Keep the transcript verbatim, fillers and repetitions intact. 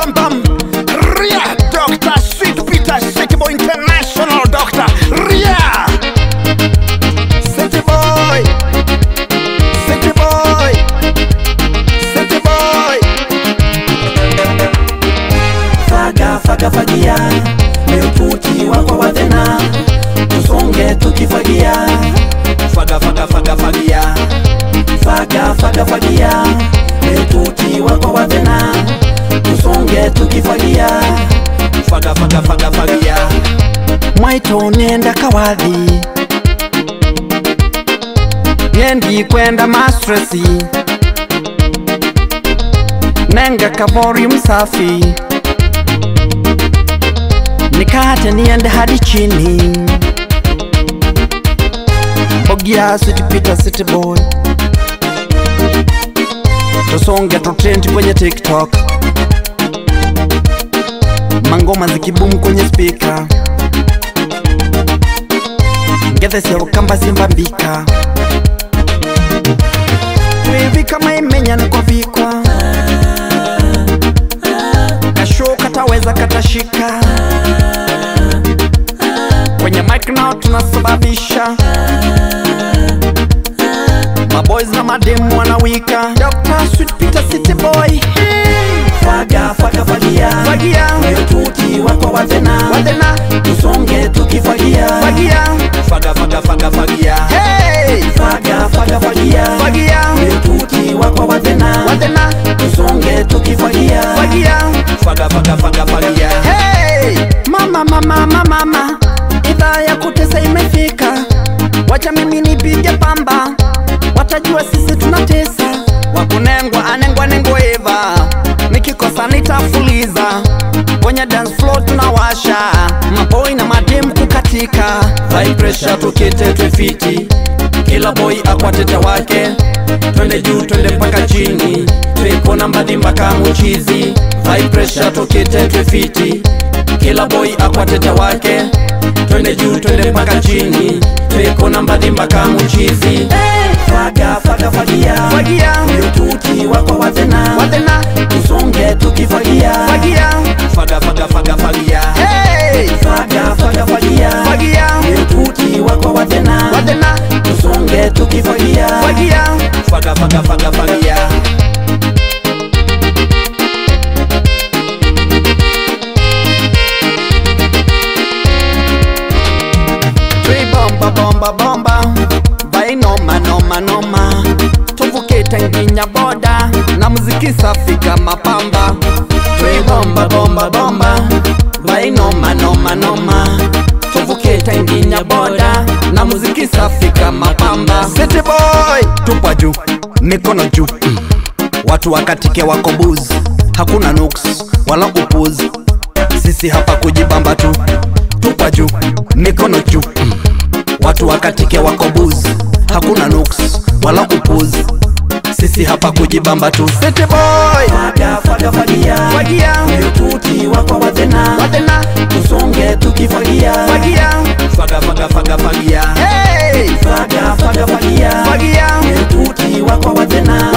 bam bam. Ria, Doctor Sweetpeter-City Boy International Doctor. Ria, City Boy, City Boy, City Boy. Faga, faga, fagia, meututi wako wadena, tusonge tukifagia. Faga, faga, faga, fagia. Faga, faga, fagia, meututi wako wadena, tusonge tukifagia. Faga, faga, faga, fagia. Mwaito nenda kawadhi, nyendi kwenda mastresi, nenga kabori msafi, nikate niende hadi chini. Fagia, Sweetpeter-City Boy, tusonge tutrendi kwenye TikTok, mangoma zikiboom kwenye speaker, ngeze sero kamba simbambika, tuivi kama imenya na kwa vikwa, kasho kataweza katashika, kwenye mic now tunasababisha, maboys na mademu wanawika. Doctor Sweetpeter-City Boy. Faga, faga, fagia, Fagia, meututi wako wadena, wadena, tusonge tukifagia. fagia. Faga, faga, faga, fagia. Hey, Faga, faga, fagia, fagia, meututi wako wadena, wadena, tusonge tukifagia. fagia. Faga, faga, faga, fagia. Hey, Mama, mama, mama, mama, idhaa ya kutesa imefika, wacha mimi nipige pamba, watajua sisi tunatesa. wakunengwa anengwa nengo eva, nikikosa nitafuliza, kwenye dance floor tunawasha, maboy na madem kukatika, high pressure tukite twefiti, kila boy akwatete wake, twende juu twende mpaka chini, twepona mbadhi mpaka muchizi, high pressure tukite twefiti, kila boy akwatete wake, twende juu twende mpaka chini, twepona mbadhi mpaka muchizi. Faga, faga, fagia, Fagia, meututi wako wadena, wadena, tusonge tukifagia. fagia. Faga, faga, faga, fagia. Hey, Faga, faga, fagia, fagia, meututi wako wadena, wadena, tusonge tukifagia. fagia. Faga, faga, faga, fagia. Three bomba, bomba, bomba, vai noma, noma, noma, tuvuke tanginya boda, na muziki safi kama pamba. Three bomba, bomba, bomba, vai noma, noma, noma, tuvuke tanginya boda, na muziki safi kama pamba. City Boy, tupa juu, mikono juu, mm. Watu wakatike wako buzi, hakuna nuks wala upuzi, sisi hapa kujibamba tu. Tupa juu, mikono juu, mm. Watu wakatike wako buzi, hakuna nuks wala upuzi, sisi hapa kujibamba tu. City Boy. Faga, faga, fagia, Fagia, meututi wako wadena, wadena, tusonge tukifagia. fagia. Faga, faga, faga, fagia. Hey, Faga, faga, fagia, fagia, meututi wako wadena,